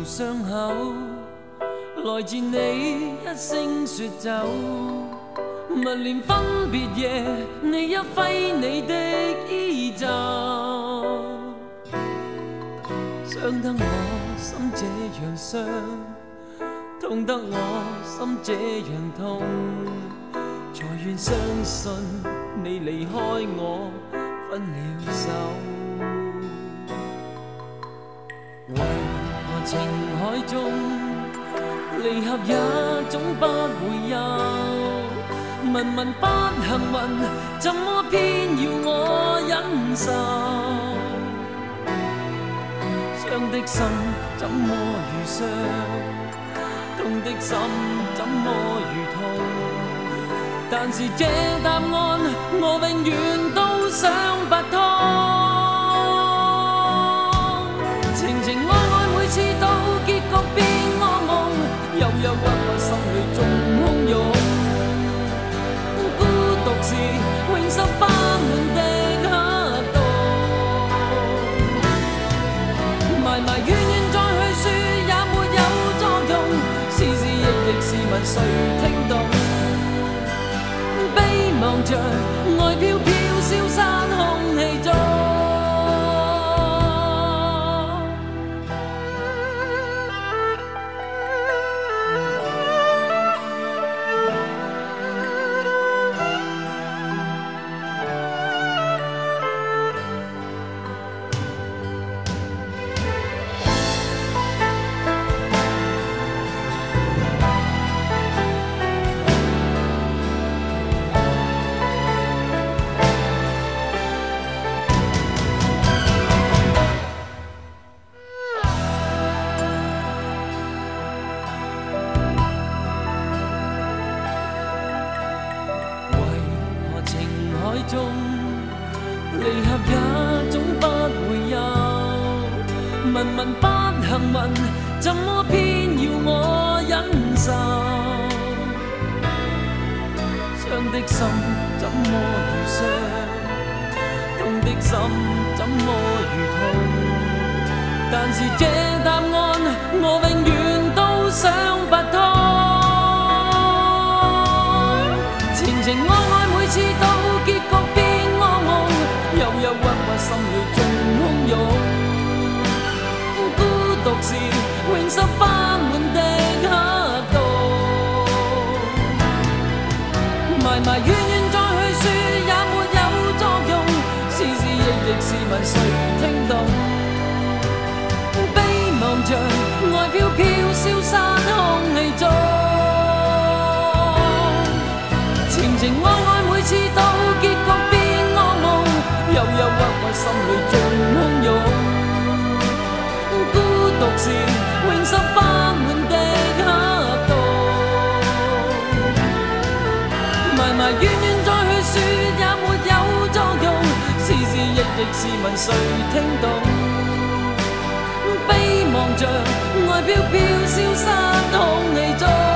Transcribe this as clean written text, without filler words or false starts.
伤口，来自你一声说走。密连分别夜，你一挥你的衣袖，伤得我心这样伤，痛得我心这样痛，才愿相信你离开我，分了手。为何情海中离合也总不会有？问问不幸运，怎么偏要我忍受？伤的心怎么如伤？痛的心怎么如痛？但是这答案我永远都想不通。情情爱爱每次到结局变噩梦，忧忧郁郁心里仲汹涌。孤独是永失不满的黑洞，埋埋怨怨再去说也没有作用，时时亦亦是问谁听懂？悲望着爱飘飘消散空气中。中离合也总不会有，问问不幸运，怎么偏要我忍受？伤的心怎么如伤？痛的心怎么如痛？但是这答案我永远都想不通。情情爱爱每次到结局变噩梦，忧忧郁郁心里仲汹涌。孤独是永失不满的黑洞，埋埋怨怨再去说也没有作用，时时亦亦是问谁听懂？悲望着爱飘飘消散空气中。情情爱爱每次到结局变噩梦，忧忧郁郁心里仲汹涌。孤独是永失不满的黑洞，埋埋怨怨再去说也没有作用，时时亦亦是问谁听懂？悲望着爱飘飘消散空气中。